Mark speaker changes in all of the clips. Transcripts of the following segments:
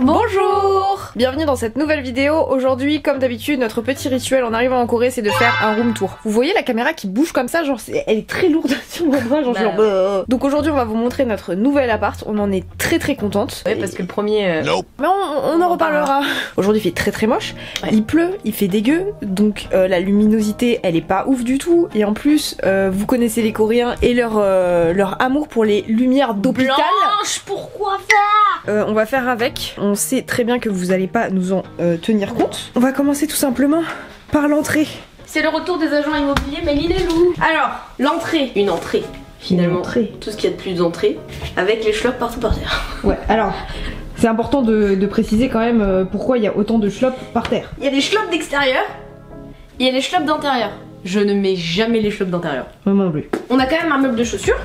Speaker 1: Bonjour! Bienvenue dans cette nouvelle vidéo. Aujourd'hui, comme d'habitude, notre petit rituel en arrivant en Corée, c'est de faire un room tour. Vous voyez la caméra qui bouge comme ça, genre elle est très lourde sur mon bras, genre Donc aujourd'hui, on va vous montrer notre nouvel appart. On en est très contente.
Speaker 2: Ouais, parce que le premier...
Speaker 1: Mais on en reparlera. Aujourd'hui, il fait très moche. Ouais. Il pleut, il fait dégueu. Donc la luminosité, elle est pas ouf du tout. Et en plus, vous connaissez les Coréens et leur amour pour les lumières d'hôpital.
Speaker 2: Blanche, pourquoi faire
Speaker 1: On va faire avec. On sait très bien que vous allez pas nous en tenir compte. On va commencer tout simplement par l'entrée.
Speaker 2: C'est le retour des agents immobiliers, mais il est loup. Alors, l'entrée. Une entrée. Finalement, tout ce qu'il y a de plus d'entrée, avec les schlopes partout par terre.
Speaker 1: Ouais, alors, c'est important de préciser quand même pourquoi il y a autant de schlopes par terre.
Speaker 2: Il y a les schlopes d'extérieur, il y a les schlopes d'intérieur. Je ne mets jamais les schlopes d'intérieur.
Speaker 1: Moi non plus.
Speaker 2: On a quand même un meuble de chaussures.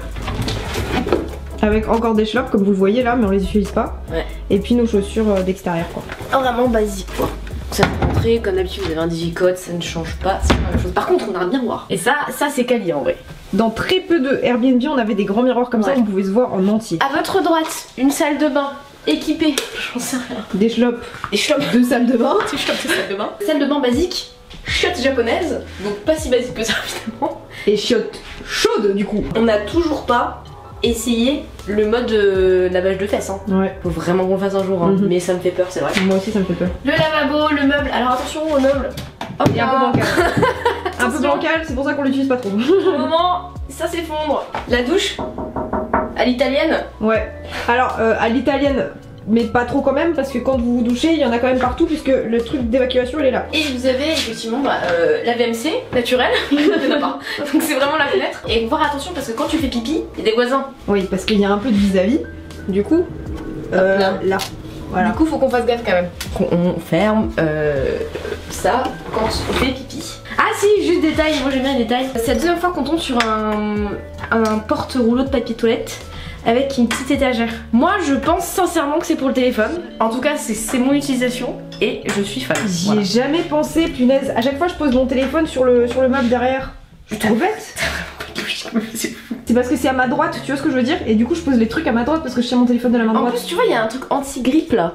Speaker 1: Avec encore des schlopes comme vous le voyez là, mais on les utilise pas. Ouais. Et puis nos chaussures d'extérieur quoi.
Speaker 2: Oh, vraiment basique quoi. Ça peut rentrer, comme d'habitude vous avez un digicode, ça ne change pas, c'est la même chose. Par contre on a un miroir. Et ça c'est quali en vrai.
Speaker 1: Dans très peu de Airbnb on avait des grands miroirs comme ça, on pouvait se voir en entier.
Speaker 2: À votre droite, une salle de bain équipée, j'en sais rien.
Speaker 1: Des schlopes.
Speaker 2: Des schlopes
Speaker 1: de salle de bain.
Speaker 2: Des schlopes de salle de bain. Salle de bain basique, chiotte japonaise, donc pas si basique que ça évidemment.
Speaker 1: Et chiotte chaude du coup.
Speaker 2: On n'a toujours pas essayé le mode lavage de fesses. Hein. Ouais. Faut vraiment qu'on le fasse un jour, hein. Mais ça me fait peur, c'est vrai.
Speaker 1: Moi aussi ça me fait peur.
Speaker 2: Le lavabo, le meuble. Alors attention au meuble. Oh,
Speaker 1: il est un peu bancal. Un peu bancal, c'est pour ça qu'on l'utilise pas trop.
Speaker 2: Au moment, ça s'effondre. La douche, à l'italienne.
Speaker 1: Ouais. Alors à l'italienne, mais pas trop quand même, parce que quand vous vous douchez, il y en a quand même partout, puisque le truc d'évacuation il est là.
Speaker 2: Et vous avez effectivement la VMC naturelle, donc c'est vraiment la fenêtre. Et voir attention parce que quand tu fais pipi, il y a des voisins.
Speaker 1: Oui, parce qu'il y a un peu de vis-à-vis, du coup, là.
Speaker 2: Voilà. Du coup, faut qu'on fasse gaffe quand même. On ferme ça quand on fait pipi. Ah si, juste détail, moi j'aime bien les détails. C'est la deuxième fois qu'on tombe sur un porte-rouleau de papier toilette avec une petite étagère. Moi je pense sincèrement que c'est pour le téléphone. En tout cas c'est mon utilisation et je suis fan.
Speaker 1: J'y ai jamais pensé, punaise. À chaque fois je pose mon téléphone sur le meuble derrière. Je suis trop bête. C'est parce que c'est à ma droite, tu vois ce que je veux dire? Et du coup je pose les trucs à ma droite parce que je tiens mon téléphone de la main droite.
Speaker 2: En plus tu vois il y a un truc anti-grippe là.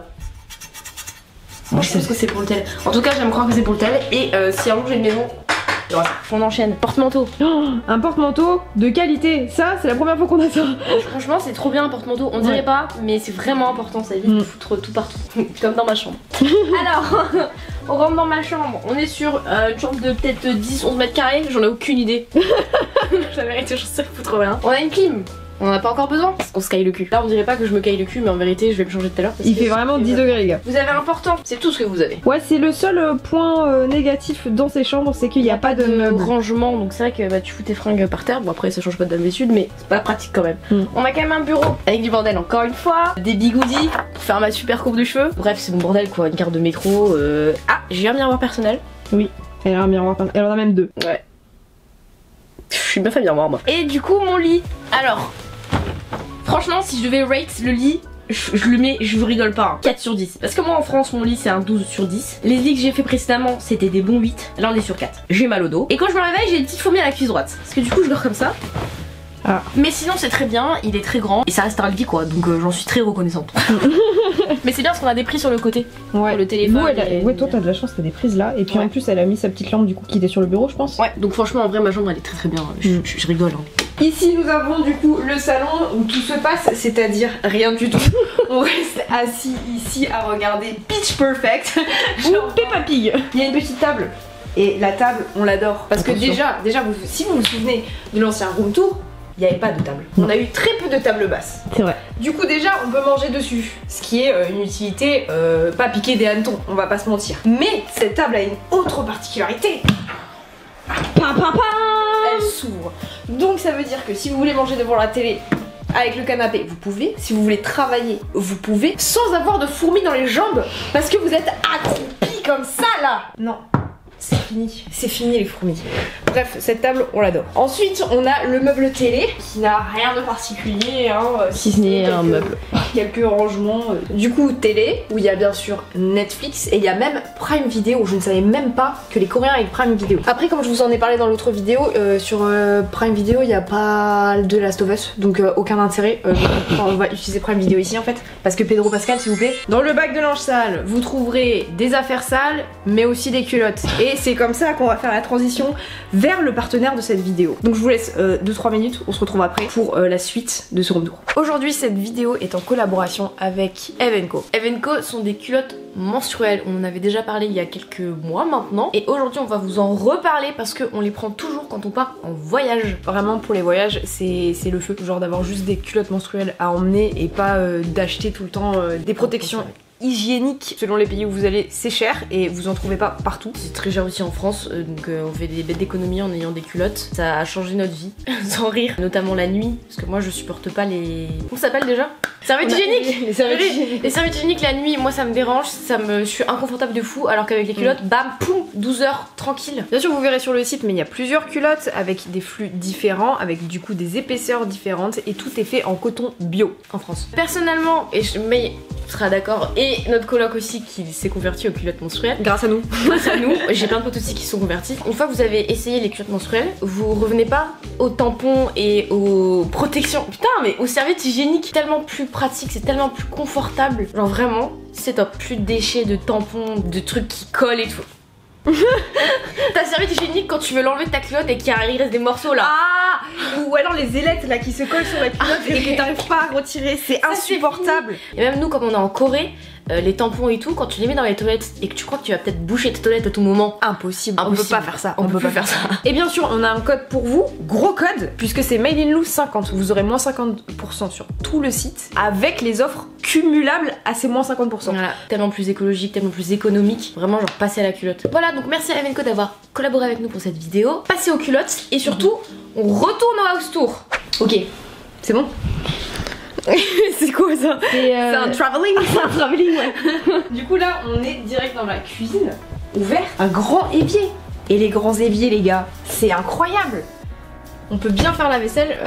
Speaker 2: Moi je pense que c'est pour le tel. En tout cas j'aime croire que c'est pour le tel. Et si un jour j'ai une maison, on enchaîne. Porte-manteau. Oh, un porte-manteau de qualité. Ça, c'est la première fois qu'on a ça. Franchement, c'est trop bien un porte-manteau. On dirait pas, mais c'est vraiment important. Ça évite de foutre tout partout. Comme dans ma chambre. Alors, on rentre dans ma chambre. On est sur une chambre de peut-être 10-11 mètres carrés. J'en ai aucune idée. La vérité, je sais foutre rien. On a une clim. On en a pas encore besoin parce qu'on se caille le cul. Là on dirait pas que je me caille le cul mais en vérité je vais me changer tout à l'heure.
Speaker 1: Il fait vraiment 10 degrés les gars.
Speaker 2: Vous avez un portant, c'est tout ce que vous avez.
Speaker 1: Ouais c'est le seul point négatif dans ces chambres, c'est qu'il n'y a pas de
Speaker 2: rangement. Donc c'est vrai que tu fous tes fringues par terre. Bon après ça change pas d'habitude mais c'est pas pratique quand même. On a quand même un bureau avec du bordel encore une fois. Des bigoudis pour faire ma super coupe de cheveux. Bref c'est mon bordel quoi, une carte de métro. Ah j'ai un miroir personnel.
Speaker 1: Oui, elle a un miroir personnel, elle en a même deux.
Speaker 2: Ouais. Je suis bien fait miroir moi. Et du coup mon lit. Alors franchement, si je devais rate le lit, je le mets, je vous rigole pas, hein, 4 sur 10. Parce que moi en France, mon lit c'est un 12 sur 10. Les lits que j'ai fait précédemment, c'était des bons 8. Là on est sur 4. J'ai mal au dos. Et quand je me réveille, j'ai des petites fourmis à la cuisse droite. Parce que du coup, je dors comme ça. Ah. Mais sinon c'est très bien, il est très grand et ça reste un lit quoi, donc j'en suis très reconnaissante. Mais c'est bien parce qu'on a des prises sur le côté. Ouais. Pour le téléphone.
Speaker 1: Ouais, toi t'as de la chance, t'as des prises là. Et puis en plus elle a mis sa petite lampe du coup qui était sur le bureau je pense.
Speaker 2: Ouais, donc franchement en vrai ma chambre elle est très bien. Je rigole. Hein.
Speaker 1: Ici nous avons du coup le salon où tout se passe, c'est-à-dire rien du tout. On reste assis ici à regarder Pitch Perfect. Ou Peppa Pig. Il y a une petite table. Et la table on l'adore. Parce que déjà si vous vous souvenez de l'ancien room tour, il n'y avait pas de table. On a eu très peu de tables basses. C'est vrai. Du coup déjà on peut manger dessus. Ce qui est une utilité pas piquer des hannetons, on va pas se mentir. Mais cette table a une autre particularité. Elle s'ouvre. Donc ça veut dire que si vous voulez manger devant la télé avec le canapé, vous pouvez. Si vous voulez travailler, vous pouvez. Sans avoir de fourmis dans les jambes. Parce que vous êtes accroupi comme ça là. Non. c'est fini les fourmis. Bref, cette table, on l'adore. Ensuite, on a le meuble télé, qui n'a rien de particulier, hein,
Speaker 2: si ce n'est un meuble.
Speaker 1: Quelques rangements. Du coup, télé, où il y a bien sûr Netflix, et il y a même Prime Video, je ne savais même pas que les Coréens avaient Prime Video. Après, comme je vous en ai parlé dans l'autre vidéo, sur Prime Video, il n'y a pas de Last of Us, donc aucun intérêt. On va utiliser Prime Video ici en fait, parce que Pedro Pascal, s'il vous plaît. Dans le bac de linge sale, vous trouverez des affaires sales, mais aussi des culottes. Et c'est comme ça qu'on va faire la transition vers le partenaire de cette vidéo. Donc je vous laisse 2-3 minutes, on se retrouve après pour la suite de ce room tour. Aujourd'hui, cette vidéo est en collaboration avec Evenko.
Speaker 2: Evenko sont des culottes menstruelles, on en avait déjà parlé il y a quelques mois maintenant, et aujourd'hui on va vous en reparler parce qu'on les prend toujours quand on part en voyage.
Speaker 1: Vraiment pour les voyages c'est le feu, genre d'avoir juste des culottes menstruelles à emmener et pas d'acheter tout le temps des protections hygiéniques. Selon les pays où vous allez, c'est cher et vous en trouvez pas partout.
Speaker 2: C'est très cher aussi en France, donc on fait des bêtes d'économie en ayant des culottes. Ça a changé notre vie, sans rire, notamment la nuit, parce que moi je supporte pas les... Comment ça s'appelle déjà? Serviettes hygiéniques.
Speaker 1: Les serviettes hygiéniques.
Speaker 2: Les serviettes hygiéniques la nuit, moi ça me dérange, je suis inconfortable de fou, alors qu'avec les culottes, bam, poum, 12 heures, tranquille.
Speaker 1: Bien sûr vous verrez sur le site, mais il y a plusieurs culottes avec des flux différents, avec du coup des épaisseurs différentes, et tout est fait en coton bio en France.
Speaker 2: Personnellement, mais tu seras d'accord, et notre coloc aussi qui s'est converti aux culottes menstruelles.
Speaker 1: Grâce à nous.
Speaker 2: Grâce à nous. J'ai plein de potes aussi qui sont convertis. Une fois que vous avez essayé les culottes menstruelles, vous revenez pas aux tampons et aux protections. Putain, mais aux serviettes hygiéniques. Tellement plus pratique, c'est tellement plus confortable. Genre vraiment, c'est top. Plus de déchets, de tampons, de trucs qui collent et tout. Ta serviette hygiénique quand tu veux l'enlever de ta culotte et qu'il reste des morceaux là.
Speaker 1: Ah, ou alors les ailettes là qui se collent sur la culotte et que t'arrives pas à retirer, c'est insupportable.
Speaker 2: Et même nous, comme on est en Corée, les tampons et tout, quand tu les mets dans les toilettes et que tu crois que tu vas peut-être boucher tes toilettes à tout moment,
Speaker 1: impossible. On peut pas faire ça.
Speaker 2: On peut pas faire ça.
Speaker 1: Et bien sûr, on a un code pour vous, gros code, puisque c'est Made in Lou 50. Vous aurez moins 50% sur tout le site avec les offres cumulables à ces moins 50%.
Speaker 2: Voilà, tellement plus écologique, tellement plus économique. Vraiment, genre passer à la culotte. Voilà, donc merci à Evenko d'avoir collaboré avec nous pour cette vidéo. Passez aux culottes et surtout, on retourne au house tour. Ok,
Speaker 1: c'est bon. C'est quoi ça? C'est un traveling.
Speaker 2: C'est un traveling, ouais.
Speaker 1: Du coup là on est direct dans la cuisine, ouvert, un grand évier. Et les grands éviers les gars, c'est incroyable. On peut bien faire la vaisselle.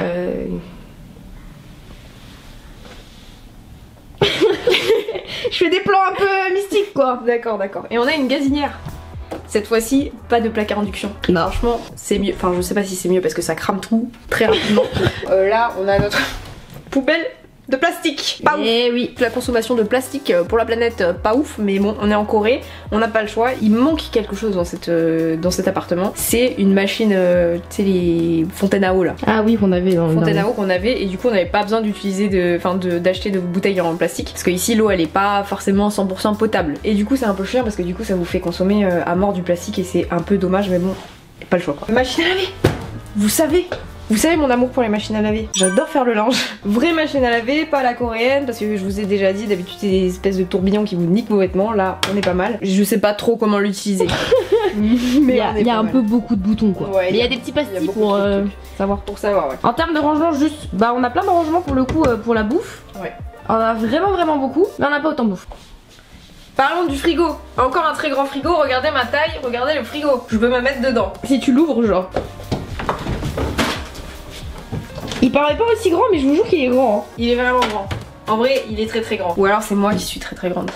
Speaker 1: Je fais des plans un peu mystiques quoi. D'accord. Et on a une gazinière. Cette fois-ci, pas de plaque à induction.
Speaker 2: Non.
Speaker 1: Franchement, c'est mieux. Enfin, je sais pas si c'est mieux parce que ça crame tout très rapidement. Là, on a notre poubelle de plastique. Pas ouf.
Speaker 2: Oui.
Speaker 1: La consommation de plastique pour la planète, pas ouf. Mais bon, on est en Corée, on n'a pas le choix. Il manque quelque chose dans cet appartement. C'est une machine, tu sais, les fontaines à eau là.
Speaker 2: Ah oui, qu'on avait dans
Speaker 1: fontaine à eau qu'on avait, et du coup on n'avait pas besoin d'utiliser d'acheter de bouteilles en plastique parce que ici l'eau elle est pas forcément 100% potable, et du coup c'est un peu chiant parce que du coup ça vous fait consommer à mort du plastique et c'est un peu dommage, mais bon, pas le choix quoi. Machine à laver, vous savez mon amour pour les machines à laver. J'adore faire le linge. Vraie machine à laver, pas la coréenne, parce que je vous ai déjà dit, d'habitude c'est des espèces de tourbillons qui vous niquent vos vêtements. Là, on est pas mal. Je sais pas trop comment l'utiliser.
Speaker 2: Mais il y a un peu beaucoup de boutons quoi.
Speaker 1: Ouais,
Speaker 2: mais il y a des petits pastilles pour savoir.
Speaker 1: Pour savoir, ouais.
Speaker 2: En termes de rangement, juste, bah on a plein de rangements pour le coup pour la bouffe.
Speaker 1: Ouais.
Speaker 2: On a vraiment beaucoup, mais on n'a pas autant de bouffe.
Speaker 1: Parlons du frigo. Encore un très grand frigo. Regardez ma taille, regardez le frigo. Je peux me mettre dedans.
Speaker 2: Si tu l'ouvres, genre. Il paraît pas aussi grand, mais je vous jure qu'il est grand. Hein.
Speaker 1: Il est vraiment grand. En vrai, il est très grand. Ou alors c'est moi qui suis très grande.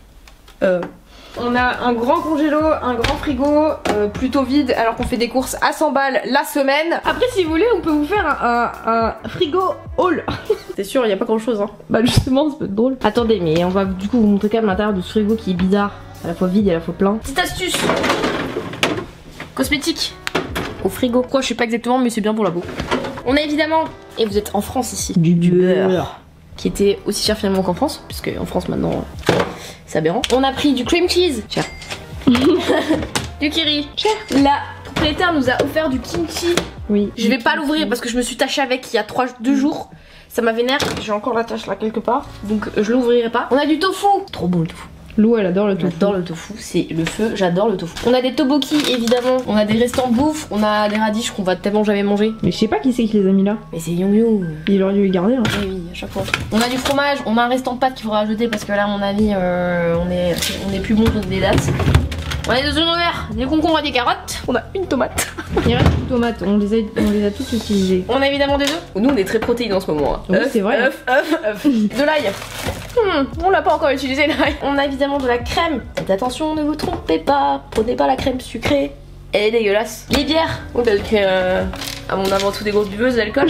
Speaker 1: On a un grand congélo, un grand frigo, plutôt vide, alors qu'on fait des courses à 100 balles la semaine.
Speaker 2: Après, si vous voulez, on peut vous faire un frigo haul.
Speaker 1: C'est sûr, il n'y a pas grand chose. Hein.
Speaker 2: Bah justement, ça peut être drôle. Attendez, mais on va du coup vous montrer quand même l'intérieur de ce frigo qui est bizarre. À la fois vide et à la fois plein. Petite astuce cosmétique au frigo. Quoi, je sais pas exactement, mais c'est bien pour la peau. On a évidemment, et vous êtes en France ici, du beurre. Qui était aussi cher finalement qu'en France, puisque en France maintenant c'est aberrant. On a pris du cream cheese, cher. Du kiri, cher. La propriétaire nous a offert du kimchi.
Speaker 1: Oui.
Speaker 2: Je vais pas l'ouvrir parce que je me suis tachée avec il y a 2 jours. Ça m'a vénère, j'ai encore la tache là quelque part, donc je l'ouvrirai pas. On a du tofu. Trop bon le tofu.
Speaker 1: Lou elle adore le tofu.
Speaker 2: J'adore le tofu, c'est le feu, j'adore le tofu. On a des tteokbokki évidemment, on a des restants de bouffe, on a des radis qu'on va tellement jamais manger.
Speaker 1: Mais je sais pas qui c'est qui les a mis là.
Speaker 2: Mais c'est Yongyu.
Speaker 1: Il aurait dû les garder hein.
Speaker 2: Oui, à chaque fois. On a du fromage, on a un restant de pâtes qu'il faudra ajouter parce que là à mon avis on est plus bon sur des dates. On a des oignons verts, des concombres et des carottes. On a une tomate.
Speaker 1: Il reste une tomate, on les a tous utilisés.
Speaker 2: On a évidemment des œufs. Nous on est très protéines en ce moment. Hein.
Speaker 1: Oui, c'est vrai.
Speaker 2: Œuf. De l'ail. On l'a pas encore utilisé l'ail. On a évidemment de la crème. Faites attention, ne vous trompez pas. Prenez pas la crème sucrée. Elle est dégueulasse. Les bières. Oh, donc, à mon avant tout des grosses buveuses d'alcool.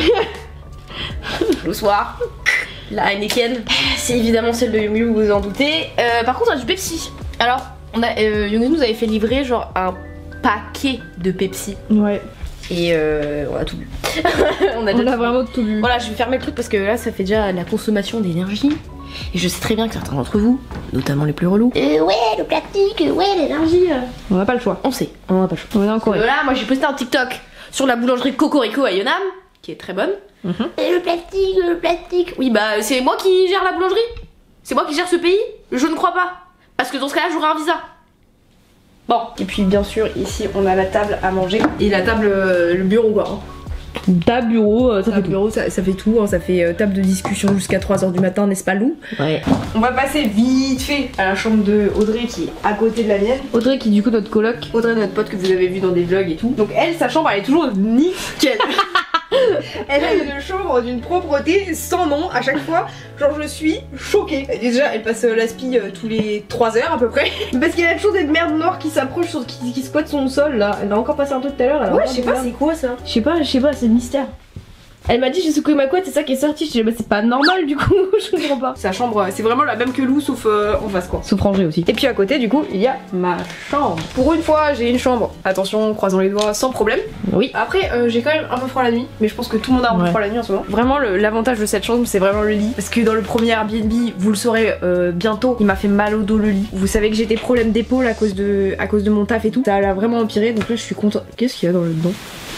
Speaker 2: Le soir. La Heineken. C'est évidemment celle de Yum Yum, vous vous en doutez. Par contre, on a du Pepsi. Alors, Yum Yum nous avait fait livrer genre un paquet de Pepsi.
Speaker 1: Ouais.
Speaker 2: Et on a tout bu.
Speaker 1: on a vraiment tout bu.
Speaker 2: Voilà, je vais fermer le truc parce que là, ça fait déjà la consommation d'énergie. Et je sais très bien que certains d'entre vous, notamment les plus relous, ouais, le plastique, ouais, l'énergie.
Speaker 1: On n'a pas le choix.
Speaker 2: On sait, on n'a pas le choix.
Speaker 1: On est encore.
Speaker 2: Voilà, moi j'ai posté un TikTok sur la boulangerie Cocorico à Yonam, qui est très bonne. Et le plastique. Oui, bah c'est moi qui gère la boulangerie. C'est moi qui gère ce pays. Je ne crois pas. Parce que dans ce cas-là, j'aurai un visa. Bon.
Speaker 1: Et puis bien sûr, ici, on a la table à manger. Et la table, le bureau quoi. Hein. Table, bureau, ça fait tout. Ça fait tout, hein, ça fait table de discussion jusqu'à 3h du matin, n'est-ce pas Lou?
Speaker 2: Ouais.
Speaker 1: On va passer vite fait à la chambre de Audrey qui est à côté de la mienne. Audrey qui est du coup notre coloc. Audrey notre pote que vous avez vu dans des vlogs et tout. Donc elle, sa chambre elle est toujours nickel. Elle a une chambre d'une propreté sans nom à chaque fois. Genre je suis choquée. Déjà elle passe l'aspi tous les 3 heures à peu près. Parce qu'il y a toujours des merdes noires qui s'approchent, qui squattent son sol là. Elle a encore passé un truc tout à l'heure.
Speaker 2: Ouais, je sais pas, c'est quoi ça?
Speaker 1: Je sais pas, c'est le mystère. Elle m'a dit j'ai secoué ma couette, c'est ça qui est sorti. Je dis bah c'est pas normal du coup, je comprends pas. Sa chambre c'est vraiment la même que Lou sauf en face quoi. Sauf rangée aussi. Et puis à côté du coup il y a ma chambre. Pour une fois j'ai une chambre, attention croisons les doigts, sans problème. Oui. Après j'ai quand même un peu froid la nuit, mais je pense que tout le monde a un peu froid la nuit en ce moment. Vraiment l'avantage de cette chambre c'est vraiment le lit. Parce que dans le premier Airbnb, vous le saurez bientôt, il m'a fait mal au dos le lit. Vous savez que j'ai des problèmes d'épaule à cause de mon taf et tout. Ça a vraiment empiré donc là je suis contente. Qu'est-ce qu'il y a dans le dedans?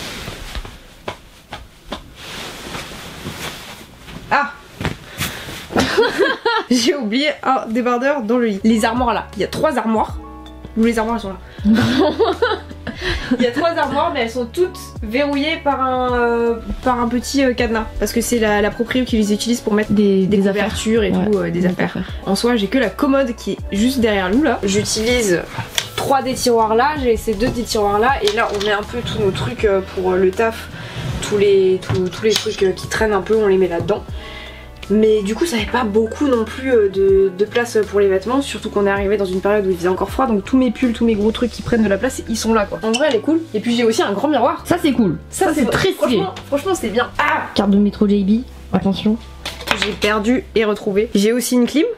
Speaker 1: Ah j'ai oublié un débardeur dans le lit. Les armoires là, il y a 3 armoires. Où les armoires elles sont là. Il y a 3 armoires mais elles sont toutes verrouillées par un petit cadenas. Parce que c'est la proprio qui les utilise pour mettre des couvertures et tout, des affaires. En soi j'ai que la commode qui est juste derrière nous là. J'utilise 3 des tiroirs là, j'ai ces 2 des tiroirs là. Et là on met un peu tous nos trucs pour le taf. Tous les trucs qui traînent un peu, on les met là-dedans. Mais du coup ça n'avait pas beaucoup non plus de place pour les vêtements. Surtout qu'on est arrivé dans une période où il faisait encore froid. Donc tous mes pulls, tous mes gros trucs qui prennent de la place, ils sont là quoi. En vrai elle est cool. Et puis j'ai aussi un grand miroir. Ça c'est cool. Ça c'est très stylé. Franchement c'est bien. Ah, carte de métro JB, attention. J'ai perdu et retrouvé. J'ai aussi une clim.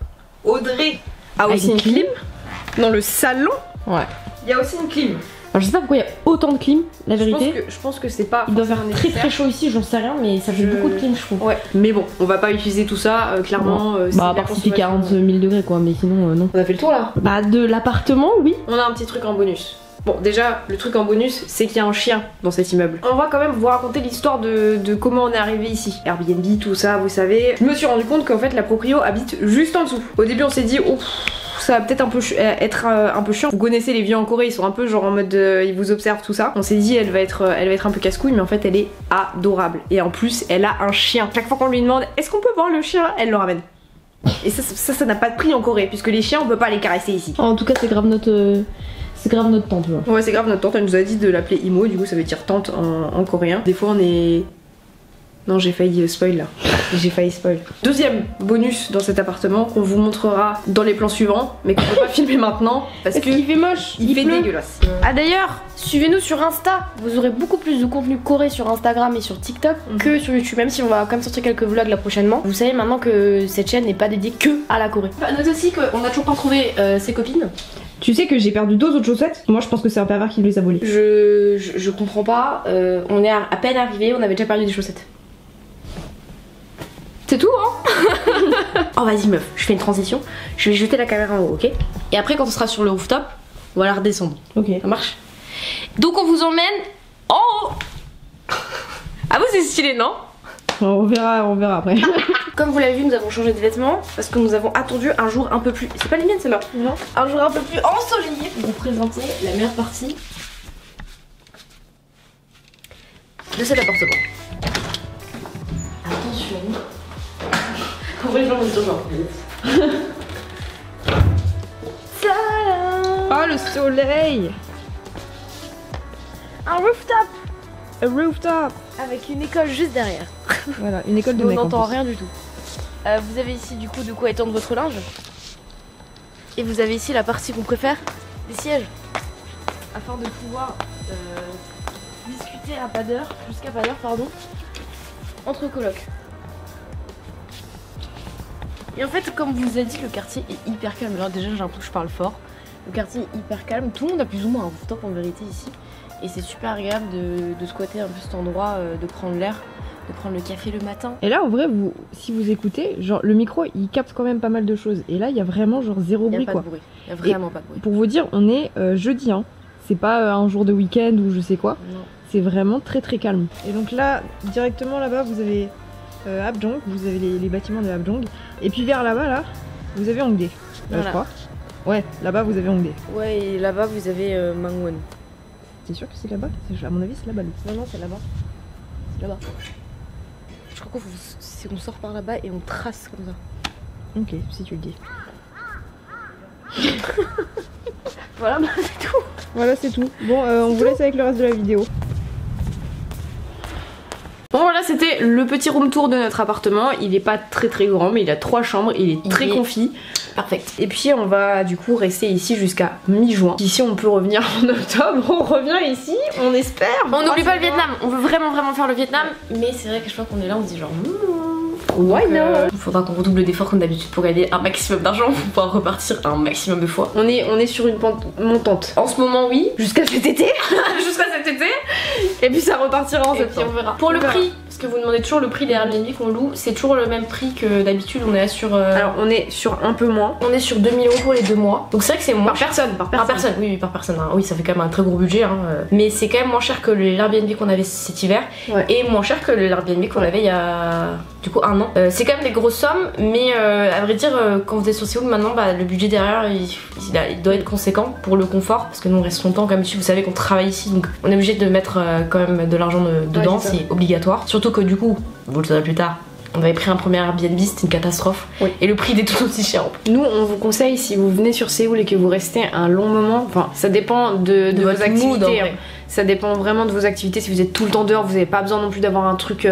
Speaker 1: Audrey a aussi une clim. Dans le salon, ouais. Il y a aussi une clim. Alors je sais pas pourquoi il y a autant de clim, la vérité. Je pense que c'est pas. Il doit faire très chaud ici, j'en sais rien, mais ça fait beaucoup de clim, je trouve. Ouais. Mais bon, on va pas utiliser tout ça, clairement. Bah à part si fait 40 000 degrés quoi, mais sinon non. On a fait le tour là. Bah de l'appartement, oui. On a un petit truc en bonus. Bon déjà, le truc en bonus, c'est qu'il y a un chien dans cet immeuble. On va quand même vous raconter l'histoire de comment on est arrivé ici. Airbnb, tout ça, vous savez. Je me suis rendu compte qu'en fait la proprio habite juste en dessous. Au début on s'est dit, oh ça va peut-être être un peu chiant. Vous connaissez les vieux en Corée, ils sont un peu genre en mode ils vous observent tout ça. On s'est dit elle va être un peu casse-couille, mais en fait elle est adorable. Et en plus elle a un chien. Chaque fois qu'on lui demande est-ce qu'on peut voir le chien, elle le ramène. Et ça n'a pas de prix en Corée, puisque les chiens on peut pas les caresser ici. En tout cas c'est grave notre tante. Ouais c'est grave notre tante, elle nous a dit de l'appeler Imo, du coup ça veut dire tante en coréen. Des fois on est... Non j'ai failli spoil là. J'ai failli spoil. Deuxième bonus dans cet appartement qu'on vous montrera dans les plans suivants, mais qu'on peut pas filmer maintenant parce qu'il fait moche, il fait dégueulasse. Ah d'ailleurs, suivez-nous sur Insta, vous aurez beaucoup plus de contenu coré sur Instagram et sur TikTok que sur YouTube, même si on va quand même sortir quelques vlogs là prochainement. Vous savez maintenant que cette chaîne n'est pas dédiée que à la Corée. Note aussi qu'on a toujours pas trouvé ses copines. Tu sais que j'ai perdu 2 autres chaussettes. Moi je pense que c'est un pervers qui les a volées. Je comprends pas, on est à peine arrivé, on avait déjà perdu des chaussettes. C'est tout hein. Oh vas-y meuf, je fais une transition. Je vais jeter la caméra en haut, ok? Et après quand on sera sur le rooftop, on va la redescendre. Ok. Ça marche? Donc on vous emmène en haut. Ah vous c'est stylé non? On verra après. Comme vous l'avez vu, nous avons changé de vêtements parce que nous avons attendu un jour un peu plus... C'est pas les miennes celles-là? Non. Un jour un peu plus ensoleillé pour vous présenter la meilleure partie de cet appartement. Attention. En vrai, genre, Oh Oh le soleil.
Speaker 2: Un rooftop.
Speaker 1: A rooftop.
Speaker 2: Avec une école juste derrière.
Speaker 1: Voilà, une école de
Speaker 2: On
Speaker 1: mecs.
Speaker 2: n'entend rien du tout. Vous avez ici du coup de quoi étendre votre linge. Et vous avez ici la partie qu'on préfère, des sièges. Afin de pouvoir discuter à pas d'heure, jusqu'à pas d'heure pardon, entre colocs. Et en fait, comme vous a dit, le quartier est hyper calme. Alors déjà j'ai l'impression que je parle fort. Le quartier est hyper calme, tout le monde a plus ou moins un rooftop en vérité ici. Et c'est super agréable de squatter un peu cet endroit, de prendre l'air, de prendre le café le matin.
Speaker 1: Et là en vrai si vous écoutez, genre le micro il capte quand même pas mal de choses. Et là il y a vraiment genre zéro bruit quoi.
Speaker 2: Il y a vraiment pas de bruit.
Speaker 1: Pour vous dire, on est jeudi hein. C'est pas un jour de week-end ou je sais quoi. C'est vraiment très très calme. Et donc là, directement là-bas, vous avez Hapjeong, vous avez les bâtiments de Hapjeong. Et puis vers là-bas, là, vous avez Hongdae,
Speaker 2: voilà.
Speaker 1: je crois. Ouais, là-bas, vous avez Hongdae.
Speaker 2: Ouais, et là-bas, vous avez Mangwon.
Speaker 1: T'es sûr que c'est là-bas? À mon avis, c'est là-bas.
Speaker 2: Non, non, c'est là-bas. C'est là-bas. Je crois qu'on sort par là-bas et on trace comme ça.
Speaker 1: Ok, si tu le dis.
Speaker 2: Voilà, bah, c'est tout.
Speaker 1: Voilà, c'est tout. Bon, on vous laisse avec le reste de la vidéo. Bon voilà, c'était le petit room tour de notre appartement. Il est pas très très grand, mais il a 3 chambres, il est très confy.
Speaker 2: Parfait.
Speaker 1: Et puis on va du coup rester ici jusqu'à mi-juin. Ici on peut revenir en octobre, on revient ici, on espère.
Speaker 2: On n'oublie pas le Vietnam, on veut vraiment faire le Vietnam. Mais c'est vrai que je crois qu'on est là, on se dit genre
Speaker 1: why not?
Speaker 2: Il faudra qu'on redouble d'efforts comme d'habitude pour gagner un maximum d'argent pour pouvoir repartir un maximum de fois.
Speaker 1: On est sur une pente montante.
Speaker 2: En ce moment oui,
Speaker 1: Jusqu'à cet été.
Speaker 2: jusqu'à cet été.
Speaker 1: Et puis ça repartira en septembre.
Speaker 2: On verra. Pour le prix, parce que vous demandez toujours le prix des Airbnb qu'on loue, c'est toujours le même prix que d'habitude. On est là sur.
Speaker 1: Alors on est sur un peu moins.
Speaker 2: On est sur 2000 € pour les 2 mois. Donc c'est vrai que c'est moins
Speaker 1: Par
Speaker 2: cher.
Speaker 1: personne,
Speaker 2: Par personne, oui, par personne. Hein. Oui, ça fait quand même un très gros budget. Hein. Mais c'est quand même moins cher que l'Airbnb qu'on avait cet hiver. Ouais. Et moins cher que l'Airbnb qu'on avait il y a du coup 1 an. C'est quand même des grosses sommes, mais à vrai dire, quand vous êtes sur Séoul maintenant, bah, le budget derrière il doit être conséquent pour le confort. Parce que nous on reste longtemps comme ici, vous savez qu'on travaille ici, donc on est obligé de mettre quand même de l'argent dedans, ouais, c'est obligatoire. Surtout que du coup, vous le saurez plus tard, on avait pris un premier Airbnb, c'était une catastrophe. Oui. Et le prix était tout aussi cher. Nous, on vous conseille, si vous venez sur Séoul et que vous restez un long moment, enfin, ça dépend de vos activités. Hein. Ça dépend vraiment de vos activités. Si vous êtes tout le temps dehors, vous n'avez pas besoin non plus d'avoir un truc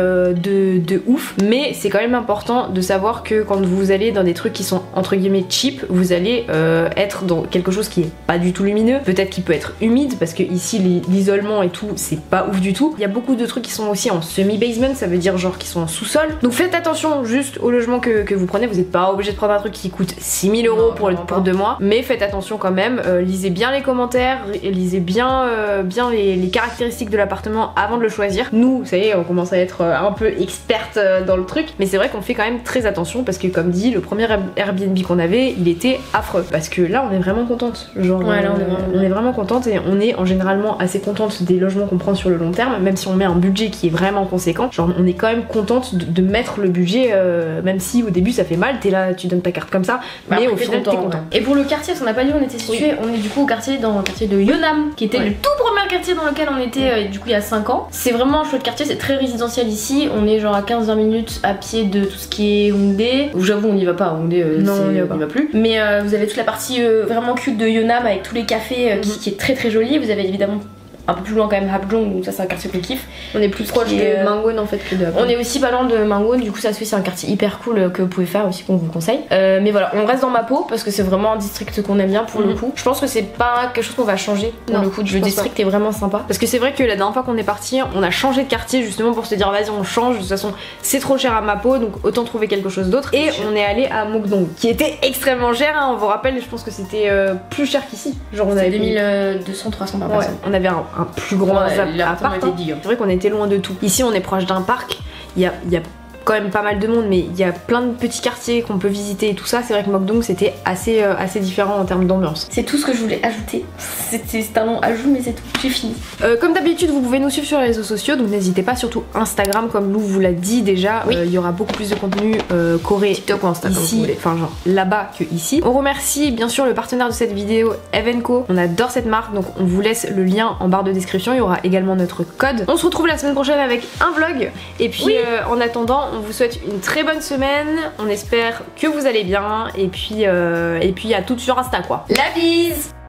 Speaker 2: de ouf. Mais c'est quand même important de savoir que quand vous allez dans des trucs qui sont entre guillemets cheap, vous allez être dans quelque chose qui est pas du tout lumineux. Peut-être qu'il peut être humide parce que ici l'isolement et tout, c'est pas ouf du tout. Il y a beaucoup de trucs qui sont aussi en semi-basement, ça veut dire genre qui sont en sous-sol. Donc faites attention juste au logement que vous prenez. Vous n'êtes pas obligé de prendre un truc qui coûte 6000 € pour 2 mois. Mais faites attention quand même. Lisez bien les commentaires, lisez bien les caractéristiques de l'appartement avant de le choisir. Nous, ça y est, on commence à être un peu experte dans le truc, mais c'est vrai qu'on fait quand même très attention parce que comme dit, le premier Airbnb qu'on avait, il était affreux. Parce que là, on est vraiment contente. Genre, ouais, là, on est vraiment contente et on est en généralement assez contente des logements qu'on prend sur le long terme, même si on met un budget qui est vraiment conséquent. Genre, on est quand même contente de mettre le budget, même si au début ça fait mal, t'es là, tu donnes ta carte comme ça, mais au final t'es content. Et pour le quartier, parce qu'on n'a pas dit où on était situé, on est du coup dans le quartier de Yeonnam, qui était le tout premier quartier dans lequel on était du coup il y a 5 ans. C'est vraiment un chouette quartier, c'est très résidentiel ici. On est genre à 15-20 minutes à pied de tout ce qui est Hongdae. J'avoue on n'y va pas, Hongdae non, on n'y va plus. Mais vous avez toute la partie vraiment cute de Yeonnam avec tous les cafés qui est très très jolie. Vous avez évidemment un peu plus loin quand même Hapjeong, donc ça c'est un quartier qu'on kiffe. On est plus proche de Mangwon en fait que de Hapjeong. On est aussi pas loin de Mangwon, du coup ça c'est un quartier hyper cool que vous pouvez faire aussi, qu'on vous conseille. Mais voilà, on reste dans Mapo parce que c'est vraiment un district qu'on aime bien pour le coup. Je pense que c'est pas quelque chose qu'on va changer pour le coup. Le district est vraiment sympa. Parce que c'est vrai que la dernière fois qu'on est parti, on a changé de quartier justement pour se dire vas-y on change, de toute façon c'est trop cher à Mapo donc autant trouver quelque chose d'autre. Et on est allé à Mokdong qui était extrêmement cher, hein, on vous rappelle, je pense que c'était plus cher qu'ici. Genre on avait 2200-300 par personne.
Speaker 1: On avait un plus grand appart. C'est vrai qu'on était loin de tout. Ici on est proche d'un parc, il y a quand même pas mal de monde, mais il y a plein de petits quartiers qu'on peut visiter et tout ça. C'est vrai que Mokdong c'était assez différent en termes d'ambiance. C'est tout ce que je voulais ajouter. C'est un long ajout mais c'est tout, j'ai fini. Comme d'habitude vous pouvez nous suivre sur les réseaux sociaux, donc n'hésitez pas, surtout Instagram comme Lou vous l'a dit déjà. Il y aura beaucoup plus de contenu Corée, TikTok ou Instagram ici, enfin genre là-bas que ici. On remercie bien sûr le partenaire de cette vidéo, Evenco. On adore cette marque, donc on vous laisse le lien en barre de description. Il y aura également notre code. On se retrouve la semaine prochaine avec un vlog et puis en attendant on vous souhaite une très bonne semaine, on espère que vous allez bien et puis à toutes sur Insta quoi. La bise!